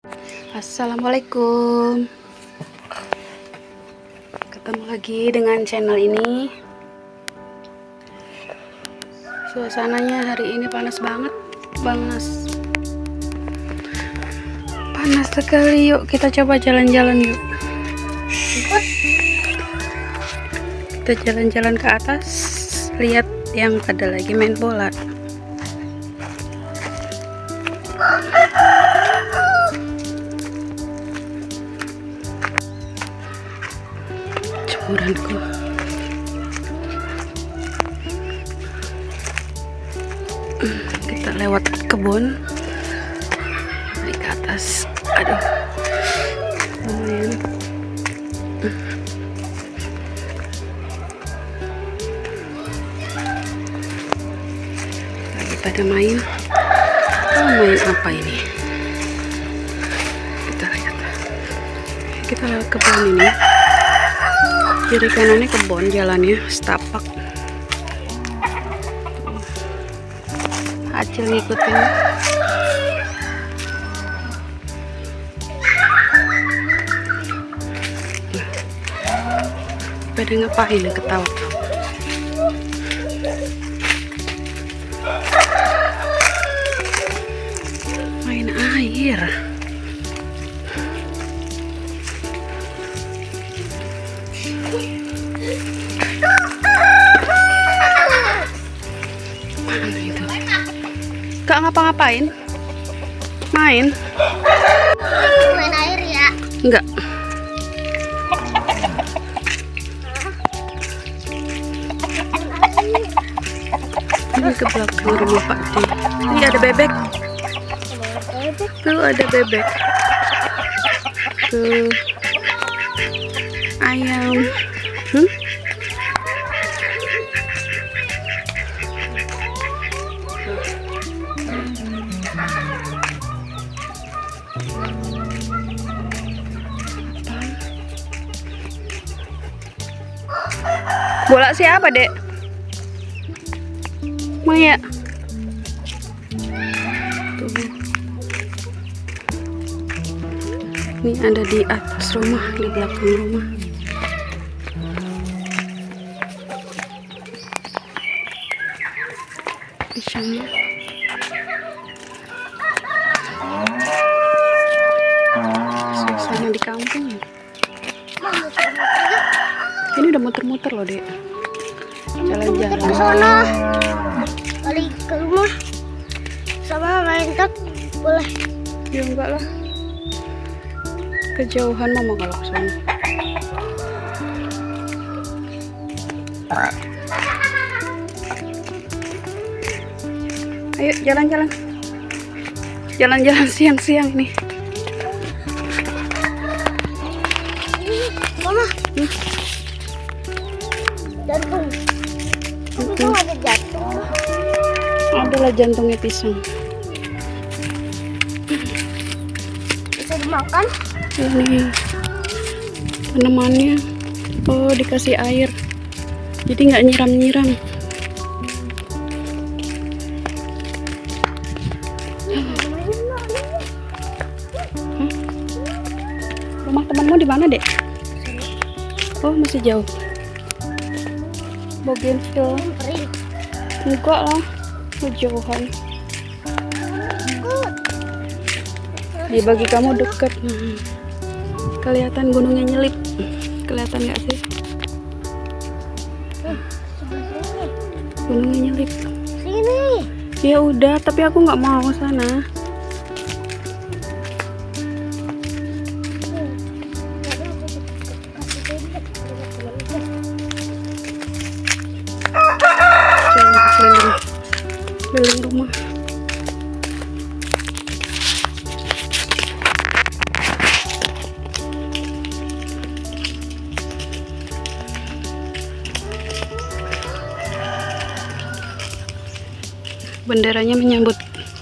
Assalamualaikum. Ketemu lagi dengan channel ini. Suasananya hari ini panas banget, panas sekali. Yuk kita coba jalan-jalan yuk. Kita jalan-jalan ke atas, lihat yang pada lagi main bola. Jemuranku. Kita lewat kebun, naik ke atas. Aduh, lumayan. Lagi pada main. Main apa ini? Kita lihat. Kita lewat kebun ini. Kiri kanannya kebun, jalannya setapak. Acil ngikutin. Pada ngapain ketawa? Main air. Mana itu? Kak ngapa-ngapain? Main air ya? Enggak. Ini ke belakang rumah Pak D. Ini ada bebek. Tuh ada bebek. Tuh ayam. Bola siapa, Dek? Maya. Tuh. Ini ada di atas rumah, di belakang rumah. Pisangnya. Suasana di kampung. Ini udah muter-muter loh, Dek. Jalan-jalan ke sana. Balik ke rumah. Sama main tak boleh. Ya enggak lah. Kejauhan mama kalau ke sana. Ayo jalan-jalan. Jalan-jalan siang-siang nih. Mama. Jantung. Pisang ada jantung. Adalah jantungnya pisang. Bisa dimakan? Ini tanamannya. Oh, dikasih air. Jadi nggak nyiram-nyiram. Rumah temanmu di mana, Dek? Oh, masih jauh. Bougainville. Enggak lah, kejauhan. Ya bagi kamu dekat. Kelihatan gunungnya nyelip. Kelihatan nggak sih? Gunungnya nyelip. Sini. Ya udah, tapi aku nggak mau ke sana. Keliling rumah. Benderanya menyambut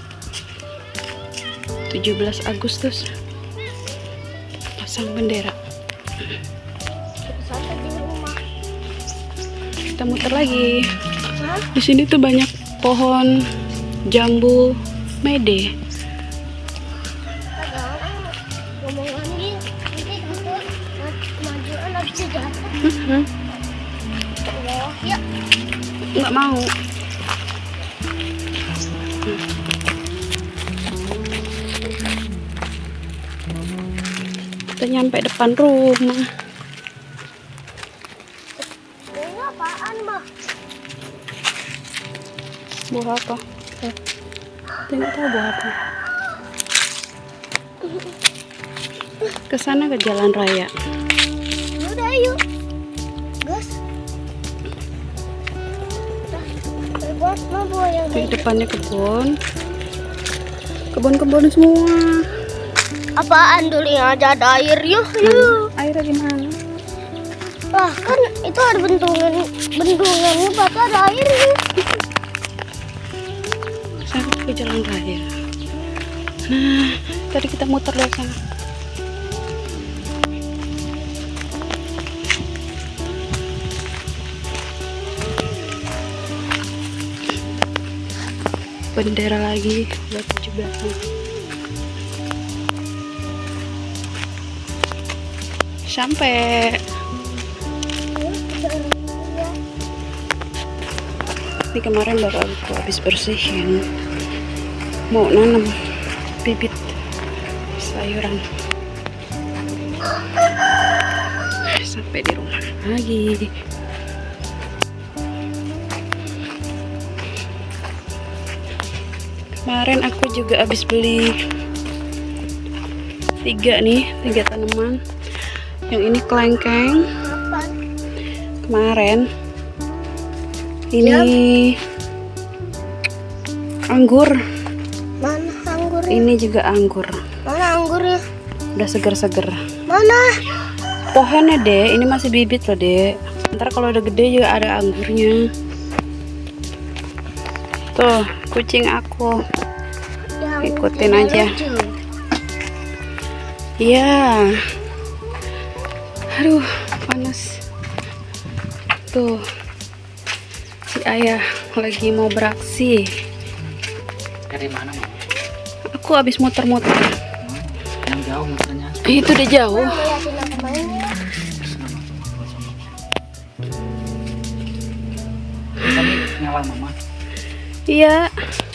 17 Agustus. Pasang bendera. Kita muter lagi. Di sini tuh banyak pohon jambu mede. Ya. Nggak mau. Kita nyampe depan rumah. Ini apaan, Mah? Buah apa? Tidak tahu buah apa. Ke sana, ke jalan raya. Udah, yuk. Gas. Buat mah buah yang Di depannya kebun. Kebun-kebun semua. apaan dulu yang ada air yuk. Airnya gimana? Wah, kan itu ada bendungannya bakal ada air yuk. Sana ke jalan raya. Nah, tadi kita muter lewat sana. Bendera lagi buat 17-an. Sampai. Ini kemarin baru aku habis bersihin, mau nanam bibit sayuran. Sampai di rumah lagi. Kemarin aku juga habis beli 3 tanaman. Yang ini kelengkeng. Apaan? Kemarin ini anggur. Mana anggurnya? Ini juga anggur. Mana anggurnya? Udah seger-seger. Mana? Pohonnya, Dek. Ini masih bibit loh, Dek. Ntar kalau udah gede juga ada anggurnya. Tuh, kucing aku. Yang Ikutin tidak aja. lucu. Iya. Aduh, panas. Tuh. Si ayah lagi mau beraksi. Dari mana, Mama? Aku habis muter-muter. Yang jauh muternya. Itu udah jauh. Ngeliatin aku main. Tadi nyala, Mama. Iya.